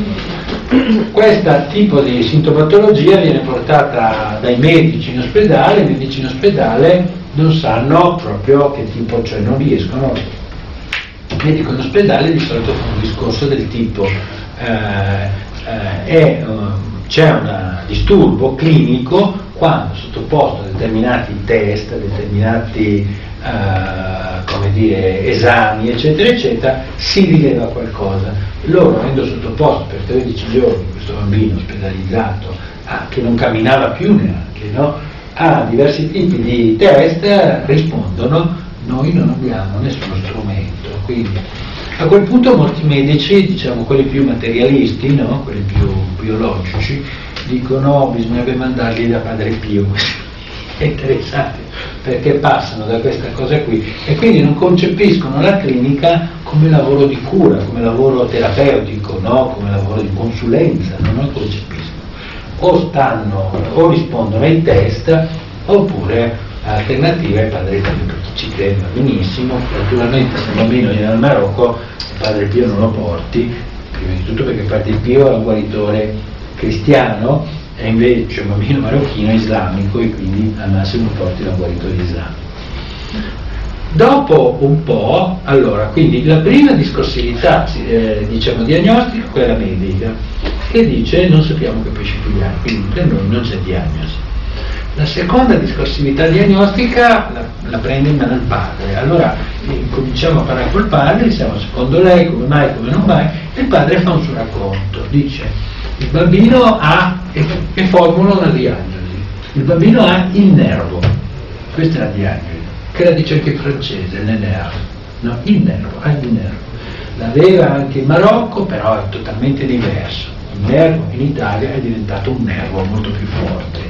poi questo tipo di sintomatologia viene portata dai medici in ospedale. I medici in ospedale non sanno proprio che tipo, cioè non riescono. Il medico in ospedale di solito fa un discorso del tipo eh, eh, è, uh, c'è un disturbo clinico quando sottoposto a determinati test, a determinati Uh, come dire, esami, eccetera, eccetera, si rileva qualcosa. Loro, avendo sottoposto per tredici giorni questo bambino ospedalizzato, ah, che non camminava più neanche, no? A diversi tipi di test, rispondono: noi non abbiamo nessuno strumento. Quindi a quel punto molti medici, diciamo quelli più materialisti, no? Quelli più biologici, dicono: bisognerebbe mandarli da Padre Pio. È interessante, perché passano da questa cosa qui e quindi non concepiscono la clinica come lavoro di cura, come lavoro terapeutico, no? Come lavoro di consulenza, non lo concepiscono. O stanno, o rispondono ai test, oppure alternativa è Padre Pio, che ci crede benissimo. Naturalmente se un bambino viene dal Marocco, Padre Pio non lo porti, prima di tutto perché Padre Pio è un guaritore cristiano, e invece un bambino marocchino islamico, e quindi al massimo porti da un guaritore islamico. Dopo un po', allora, quindi la prima discorsività, eh, diciamo diagnostica, quella medica, che dice non sappiamo che pesci pigliare, quindi per noi non c'è diagnosi. La seconda discorsività diagnostica la, la prende in mano il padre. Allora eh, cominciamo a parlare col padre, diciamo secondo lei come mai, come non mai, e il padre fa un suo racconto, dice: il bambino ha, e, e formula una diagnosi, il bambino ha il nervo, questa è la diagnosi, che la dice anche in francese, le nerve, no? Il nervo, ha il nervo. L'aveva anche in Marocco, però è totalmente diverso. Il nervo in Italia è diventato un nervo molto più forte.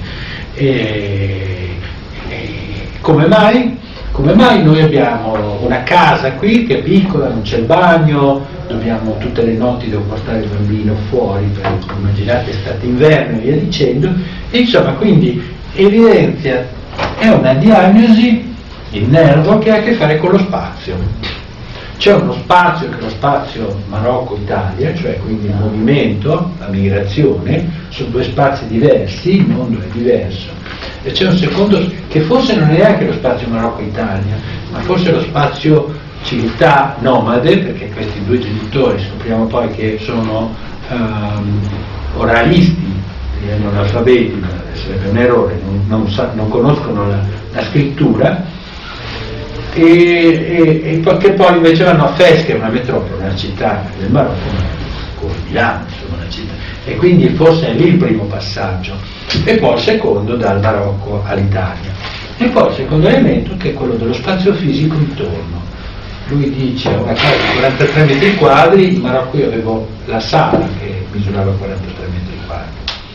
E, e come mai? Come mai noi abbiamo una casa qui che è piccola, non c'è il bagno, dobbiamo tutte le notti devo portare il bambino fuori, per, immaginate estate inverno e via dicendo, e insomma quindi evidenzia, è una diagnosi, il nervo, che ha a che fare con lo spazio. C'è uno spazio che è lo spazio Marocco-Italia, cioè quindi il movimento, la migrazione, sono due spazi diversi, il mondo è diverso. E c'è un secondo che forse non è neanche lo spazio Marocco-Italia, ma forse lo spazio civiltà nomade, perché questi due genitori scopriamo poi che sono um, oralisti, non alfabeti, ma sarebbe un errore, non, non, sa, non conoscono la, la scrittura, e, e, e che poi invece vanno a Fes, che è una metropoli, una città del Marocco, come Milano, insomma, una città. E quindi forse è lì il primo passaggio, e poi il secondo dal Marocco all'Italia. E poi il secondo elemento, che è quello dello spazio fisico intorno. Lui dice: una casa di quarantatré metri quadri, in Marocco io avevo la sala che misurava quarantatré metri quadri.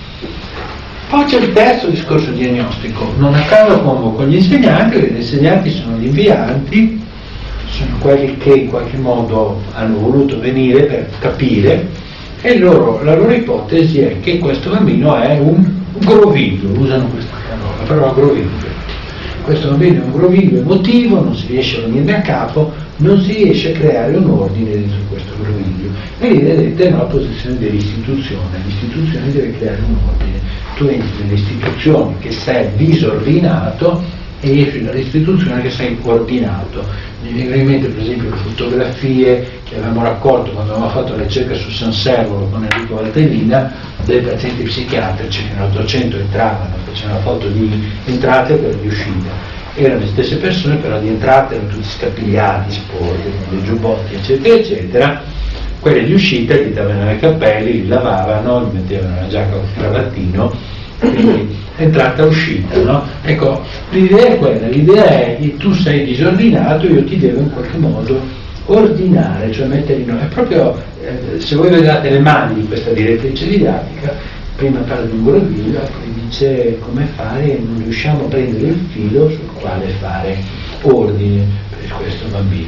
Poi c'è il terzo discorso diagnostico, non a caso convoco gli insegnanti, perché gli insegnanti sono gli invianti, sono quelli che in qualche modo hanno voluto venire per capire, e loro, la loro ipotesi è che questo bambino è un groviglio, usano questa parola, la parola groviglio. Questo bambino è un groviglio emotivo, non si riesce a venirne a capo, non si riesce a creare un ordine dentro questo groviglio. E lì vedete la posizione dell'istituzione, l'istituzione deve creare un ordine. Tu entri nell'istituzione che sei disordinato e esci dall'istituzione che sei ordinato. Mi viene in mente per esempio le fotografie che avevamo raccolto quando avevamo fatto la ricerca su San Servolo con Enrico Valtellina, dei pazienti psichiatrici che nell'Ottocento entravano, facevano foto di entrate per di uscita. Erano le stesse persone, però di entrate erano tutti scapigliati, sporchi, con dei giubbotti, eccetera, eccetera. Quelle di uscita gli davano i capelli, li lavavano, gli mettevano la giacca con il cravattino, quindi entrata uscita, no? Ecco, l'idea è quella, l'idea è che tu sei disordinato, io ti devo in qualche modo ordinare, cioè mettere in ordine. È proprio, eh, se voi vedete le mani di questa direttrice didattica, prima parla di un groviglio, poi dice come fare, e non riusciamo a prendere il filo sul quale fare ordine per questo bambino.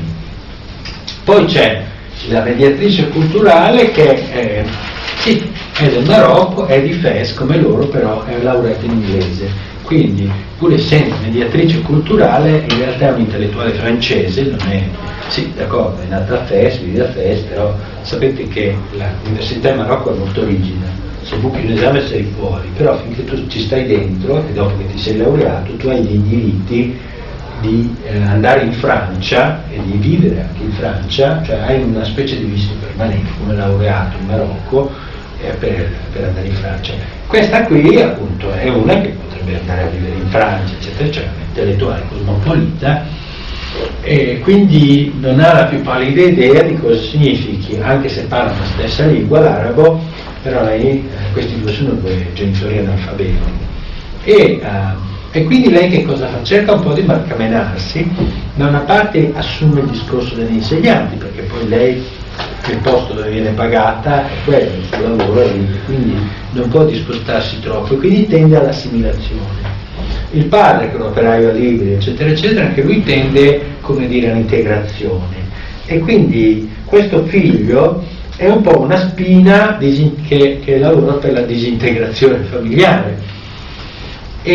Poi c'è la mediatrice culturale che è, sì, è del Marocco, è di Fes come loro, però è laureata in inglese, quindi pur essendo mediatrice culturale in realtà è un intellettuale francese, non è, sì d'accordo, è nata a Fes, vive a Fes, però sapete che l'università in Marocco è molto rigida, se buchi un esame sei fuori, però finché tu ci stai dentro e dopo che ti sei laureato tu hai dei diritti di eh, andare in Francia e di vivere anche in Francia, cioè hai una specie di visto permanente come laureato in Marocco eh, per, per andare in Francia. Questa qui appunto è una che potrebbe andare a vivere in Francia, eccetera, cioè un'intellettuale cosmopolita, e quindi non ha la più pallida idea di cosa significhi, anche se parla la stessa lingua, l'arabo, però lei, eh, questi due sono due genitori analfabeti. E, uh, E quindi lei che cosa fa? Cerca un po' di barcamenarsi, da una parte assume il discorso degli insegnanti, perché poi lei, il posto dove viene pagata è quello, il suo lavoro è lì, quindi non può discostarsi troppo, e quindi tende all'assimilazione. Il padre, che è un operaio a libri, eccetera, eccetera, anche lui tende, come dire, all'integrazione. E quindi questo figlio è un po' una spina che, che lavora per la disintegrazione familiare. E,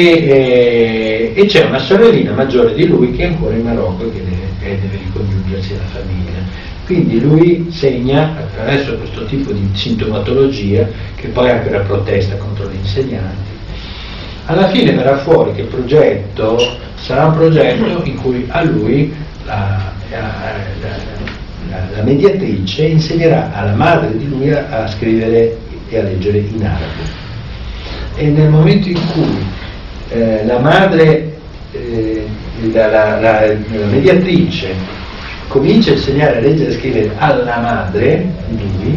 e, e c'è una sorellina maggiore di lui che è ancora in Marocco e che deve, che deve ricongiungersi alla famiglia. Quindi lui segna attraverso questo tipo di sintomatologia, che poi è anche la protesta contro gli insegnanti. Alla fine verrà fuori che il progetto sarà un progetto in cui a lui la, la, la, la, la mediatrice insegnerà alla madre di lui a, a scrivere e a leggere in arabo. E nel momento in cui Eh, la madre, eh, la, la, la, la mediatrice comincia a insegnare a leggere e scrivere alla madre di lui,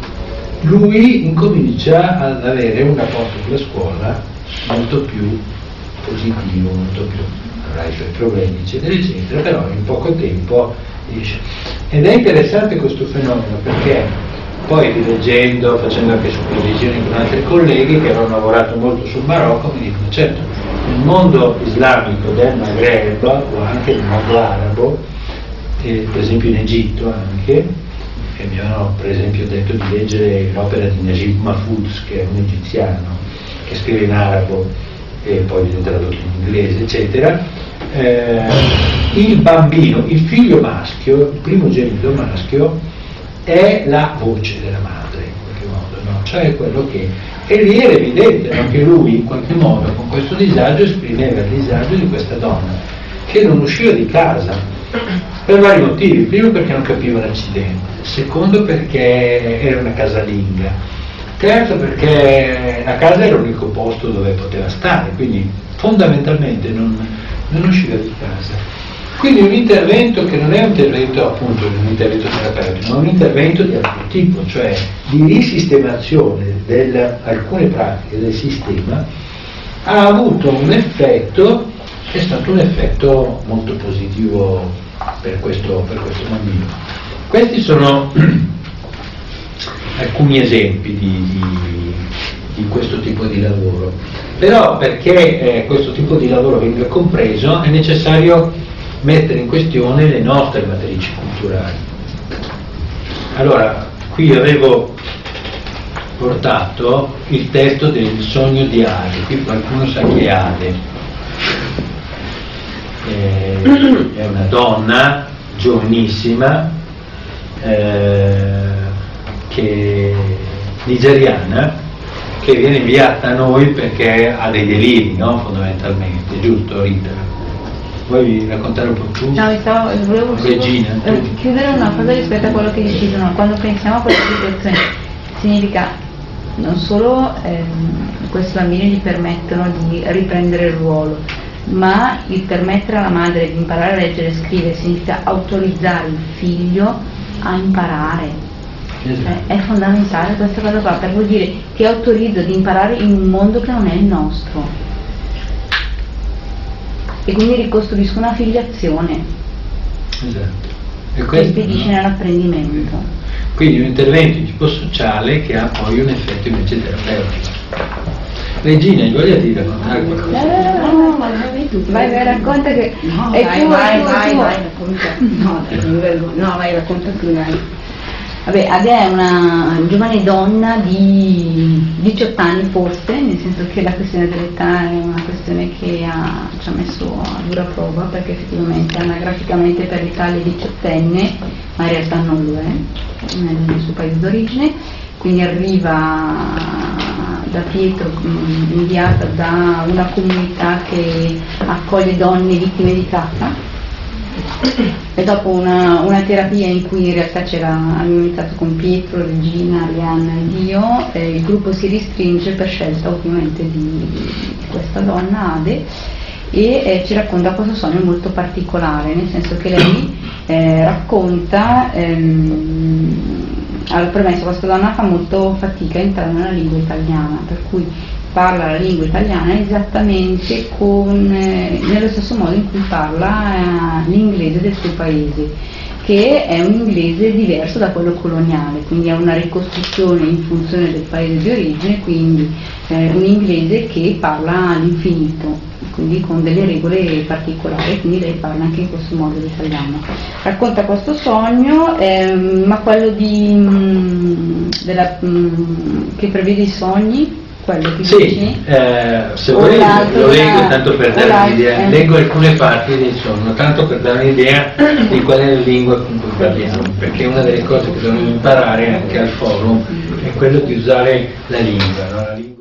lui incomincia ad avere un rapporto con la scuola molto più positivo, molto più, avrà i suoi problemi eccetera eccetera, però in poco tempo riesce. Ed è interessante questo fenomeno perché poi rileggendo, facendo anche supposizioni con altri colleghi che avevano lavorato molto sul Marocco, mi dicono certo, nel mondo islamico del Maghreb o anche nel mondo arabo, eh, per esempio in Egitto anche, che mi avevano per esempio detto di leggere l'opera di Najib Mahfouz, che è un egiziano che scrive in arabo e poi viene tradotto in inglese eccetera, eh, il bambino, il figlio maschio, il primogenito maschio è la voce della madre in qualche modo, no? Cioè quello che, e lì era evidente, no? Che lui in qualche modo con questo disagio esprimeva il disagio di questa donna che non usciva di casa per vari motivi. Primo perché non capiva l'accidente, secondo perché era una casalinga, terzo perché la casa era l'unico posto dove poteva stare, quindi fondamentalmente non, non usciva di casa. Quindi un intervento che non è un intervento appunto un intervento terapeutico, ma un intervento di altro tipo, cioè di risistemazione di alcune pratiche del sistema, ha avuto un effetto, è stato un effetto molto positivo per questo, per questo bambino. Questi sono alcuni esempi di, di, di questo tipo di lavoro, però perché eh, questo tipo di lavoro venga compreso è necessario mettere in questione le nostre matrici culturali. Allora, qui avevo portato il testo del sogno di Ade. Qui qualcuno sa chi è Ade. Eh, è una donna giovanissima, eh, che, nigeriana, che viene inviata a noi perché ha dei deliri, no? Fondamentalmente, giusto Rita? Vuoi raccontare un po' tu? No, mi stavo, volevo Regina, solo, eh, chiudere una cosa rispetto a quello che decidono. Quando pensiamo a questa situazione, significa non solo ehm, questi bambini gli permettono di riprendere il ruolo, ma il permettere alla madre di imparare a leggere e scrivere significa autorizzare il figlio a imparare. Esatto. È fondamentale questa cosa qua, per vuol dire ti autorizzo ad imparare in un mondo che non è il nostro, e quindi ricostruisco una filiazione, esatto. E che spedisce nell'apprendimento. Quindi un intervento di tipo sociale che ha poi un effetto invece terapeutico. Regina, gli voglio dire raccontare qualcosa? Eh, no, no, ma vai tu, vai, vai, racconta che no, è vai, tuo, vai, tuo, vai, tuo. vai, racconta. No, dai, no, vai, racconta tu, dai. Vabbè, Ade è una giovane donna di diciotto anni forse, nel senso che la questione dell'età è una questione che ha, ci ha messo a dura prova, perché effettivamente anagraficamente per l'Italia è diciottenne, ma in realtà non lo è, nel suo paese d'origine, quindi arriva da Pietro, inviata da una comunità che accoglie donne vittime di tratta. E dopo una, una terapia in cui in realtà c'era, abbiamo iniziato con Pietro, Regina, Arianna ed io, eh, il gruppo si ristringe per scelta ovviamente di, di questa donna Ade, e eh, ci racconta questo sogno molto particolare, nel senso che lei eh, racconta, ehm, alla premessa, questa donna fa molto fatica a entrare nella lingua italiana, per cui parla la lingua italiana esattamente con, eh, nello stesso modo in cui parla eh, l'inglese del suo paese, che è un inglese diverso da quello coloniale, quindi è una ricostruzione in funzione del paese di origine, quindi eh, un inglese che parla all'infinito, quindi con delle regole particolari, quindi lei parla anche in questo modo l'italiano. Racconta questo sogno, ehm, ma quello di, mh, della, mh, che prevede i sogni, quello che sì, dici? Eh, se vuoi lo leggo tanto per dare un'idea, eh. leggo alcune parti del sogno, tanto per dare un'idea di qual è la lingua con cui parliamo, perché una delle cose che dobbiamo imparare anche al forum è quello di usare la lingua, no? La lingua